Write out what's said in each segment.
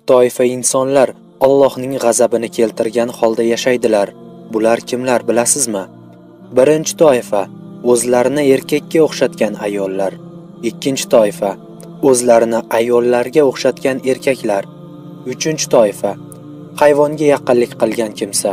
toifa insonlar Allohning g'azabini keltirgan holda yashaydilar. Bular kimlar bilasizmi? Birinchi toifa o'zlarini erkakka o'xshatgan ayollar. Ikkinchi toifa o'zlarini ayollarga o'xshatgan erkaklar. Uchinchi toifa hayvonga yaqinlik qilgan kimsa.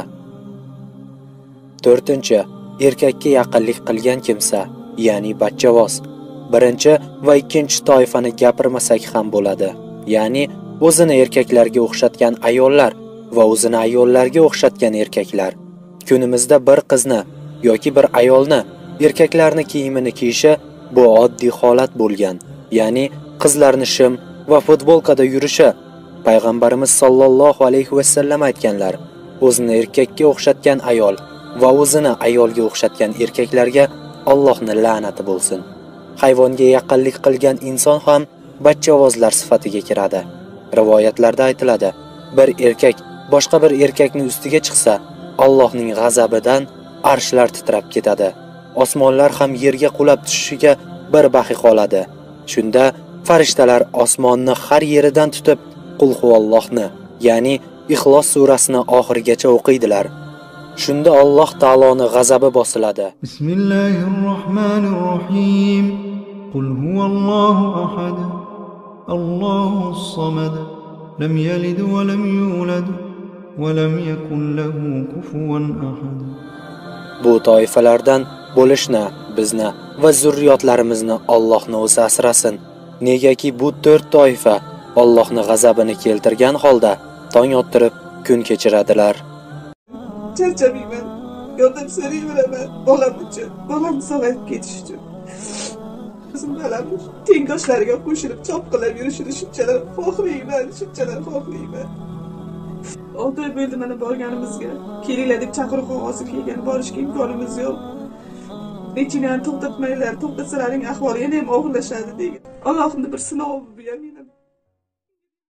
To'rtinchi erkakka yaqinlik qilgan kimsa, ya'ni bachchavoz. Birinchi va ikkinchi toifani gapirmasak ham bo'ladi. Ya'ni o'zini erkaklarga o'xshatgan ayollar va o'zini ayollarga o'xshatgan erkaklar. Kunimizda bir qizni yoki bir ayolni erkaklarni kiyimini kiyishi bu oddiy holat bo'lgan. Ya'ni qizlarni shim va futbolkada yurishi. Payg'ambarimiz sollallohu alayhi va sallam aytganlar: o'zini erkakka o'xshatgan ayol va o'zini ayolga o'xshatgan erkaklarga Allohning la'nati bo'lsin. Hayvonga yaqinlik qilgan inson ham bachchavozlar sifatiga kiradi. Rivoyatlarda aytiladi: bir erkak boshqa bir erkakning ustiga chiqsa, Allohning g'azabidan arshlar titrab ketadi. Osmonlar ham yerga qulab tushishiga bir bahi qoladi. Shunda farishtalar osmonni har yeridan tutib Qul huvallohni, ya'ni Ixlos surasini oxirigacha o'qiydilar. Shunda Alloh taoloning g'azabi bosiladi. Bismillahirrohmanirrohim. Qul huvallohu ahad. Allohus samad. Lam yalid va lam yulad va lam yakul lahu kufuwan ahad. Bu toifalardan bo'lishni, bizni va zurriyotlarimizni Allohning o'zi asrasin. Negaki bu 4 toifa Allohning g'azabini keltirgan holda tong ottirib kun kechiradilar. Charchamayman, yordam so'rayveraman bolam uchun, bolam sog'ayib ketish uchun. Bizim balamiz tengdoshlariga qo'shilib chopqilab yurishini shunchalar xohlayman. 6 oy bo'ldi mana borganimizga. Kelinglar deb chaqiruv qog'ozi kelgan, borishga imkonimiz yo'q. Lechini to'xtatmaylar, to'xtatsalaring ahvoli yana ham og'irlashadi degan. Allohning bir sinovi bu ham.